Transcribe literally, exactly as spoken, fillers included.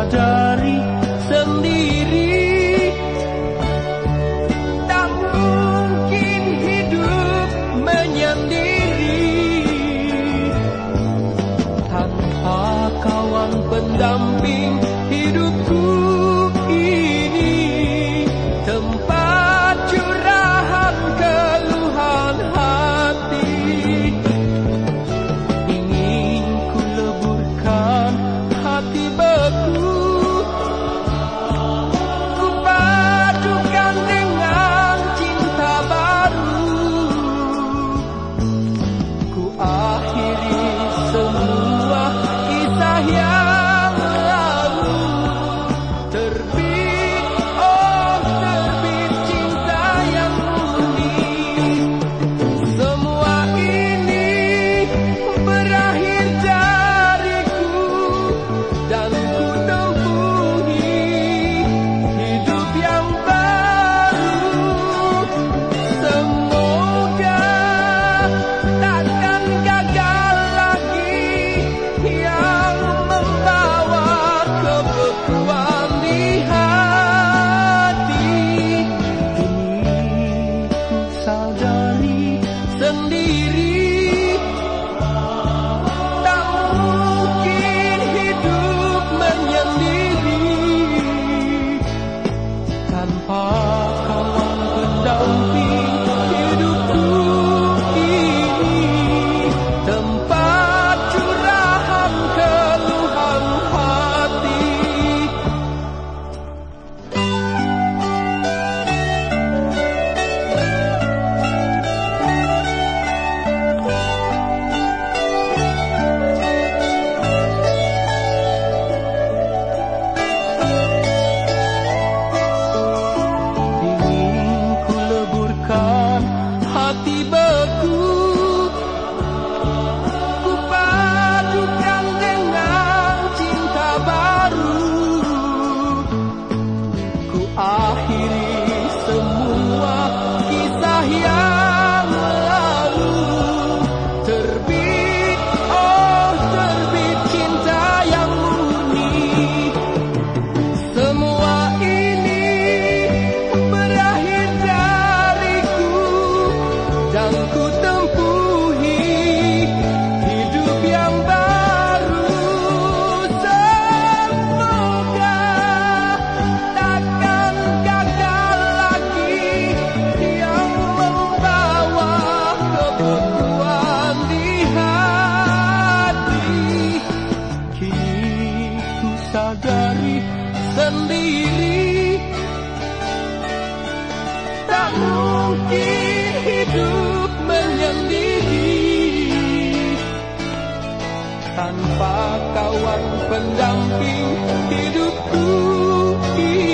sadari sendiri, tak mungkin hidup menyendiri tanpa kawan pendamping hidupku ini, tempat curahan keluhan hati. Ingin ku leburkan hati beku, ku padukan dengan cinta baru, ku akhiri semua kisah yang lalu. Terbit, oh terbit cinta yang murni, semua ini berakhir dariku, dan ku tempuhi hidup yang baru. Semoga takkan gagal lagi yang membawa kebekuan di hati. Kini ku sadari sendiri, tak mungkin hidup menyendiri tanpa kawan pendamping hidupku ini, tempat curahan keluhan hati. Ingin ku leburkan hati beku, ku padukan dengan cinta baru, ku akhiri semua kisah yang lalu. Terbit, oh terbit cinta yang murni, semua ini berakhir dariku, dan ku tempuhi hidup yang baru. Semoga takkan gagal lagi yang membawa kebekuan di hati. Kini ku sadari sendiri, tak mungkin hidup menyendiri tanpa kawan pendamping hidupku ini.